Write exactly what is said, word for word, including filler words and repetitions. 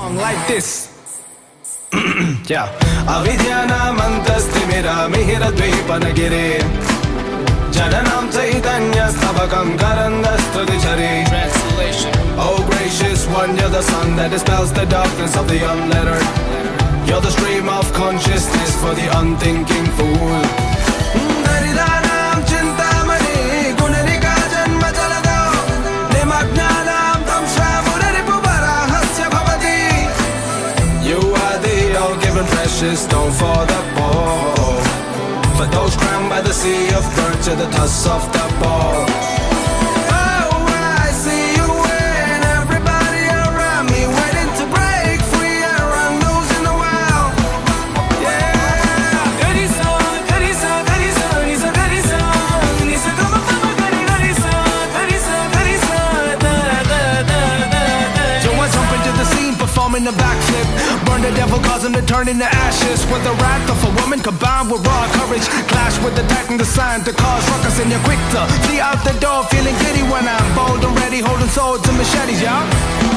Like this. Yeah. Avidyana mantastimira mihira dvipanagire Jananam chaitanya stavakam karandastudicari. Translation. Oh gracious one, you're the sun that dispels the darkness of the unlettered. You're the stream of consciousness for the unthinking fool. Daridanam chintamani gunanika janma jalado nimajnanam tam swamuraripu varahasya bhavati. You are the all-given precious stone for the poor, for those crowned by the sea of birth to the toss of the ball. Oh, I see you and everybody around me waiting to break free and run loose in the wild. Yeah. Dirty song, dirty song, dirty song, he's a dirty song. He's a come up, come up, dirty song, dirty song, dirty song. Da da da da da. So I jump into the scene, performing the backflip. Burn the devil, cause him to turn into ashes. With the wrath of a woman combined with raw courage, clash with the titan designed to cause ruckus, and you're quick to flee out the door, feeling giddy when I'm bold and ready, holding swords and machetes, y'all.